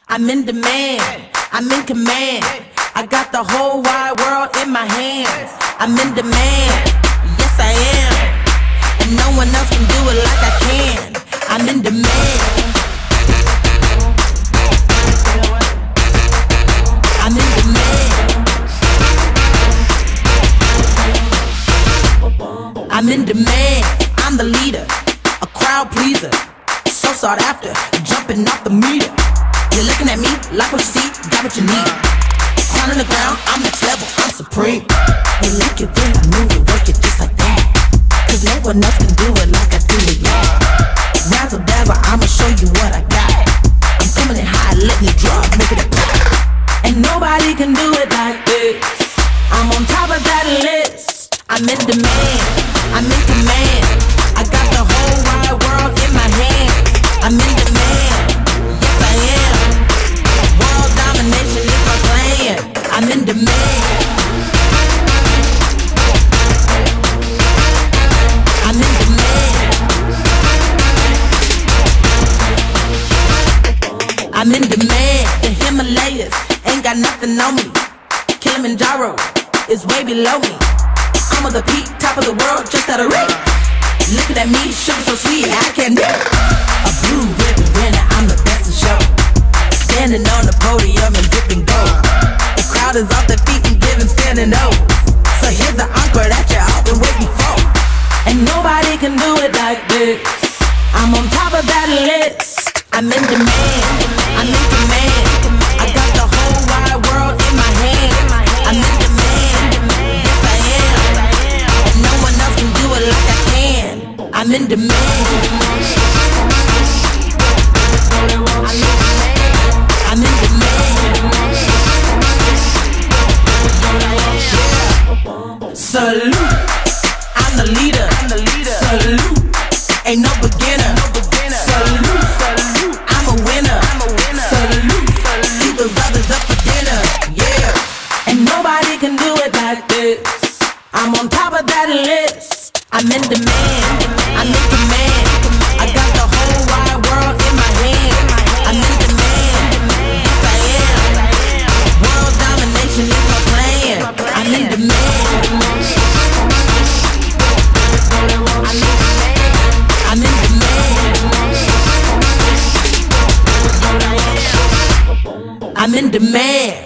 I'm in demand, I'm in command. I got the whole wide world in my hands. I'm in demand, yes I am. And no one else can do it like I can. I'm in demand. I'm in demand. I'm in demand. I'm the leader, a crowd pleaser, so sought after, jumping off the meter. You're looking at me, like what you see, got what you need. Crown on the ground, I'm next level, I'm supreme. You like it when I move it, work it just like that. Cause no one else can do it like I do it, yeah. Razzle dazzle, I'ma show you what I got. I'm coming in high, letting it drop, making it pop. And nobody can do it like this. I'm on top of that list. I'm in demand, I'm in command. I got the whole wide world in my hands. I'm in demand, yes I am. World domination is my plan. I'm in demand. I'm in demand. I'm in demand. The Himalayas ain't got nothing on me. Kilimanjaro is way below me. I'm on the peak, top of the world, just out of reach. Looking at me, sugar so sweet, I can't do it. A blue ribbon winner, I'm the best in show. Standing on the podium and dripping gold. The crowd is off their feet and giving standing O's. So here's the encore that you all been waiting for. And nobody can do it like this. I'm on top of that list. I'm in demand, I'm in command. I got the whole wide world in my hands. I'm in demand, yes I am. And no one else can do it like I can. I'm in demand. I'm in demand. Salute, I'm the leader. Salute, ain't no beginner. Salute, I'm a winner. Salute, leave those others up for dinner. Yeah, and nobody can do it like this. I'm on top of that list. I'm in demand, I'm in command. I got the whole wide world in my hands. I'm in demand, yes I am. World domination is my plan. I'm in demand. I'm in demand. I'm in demand.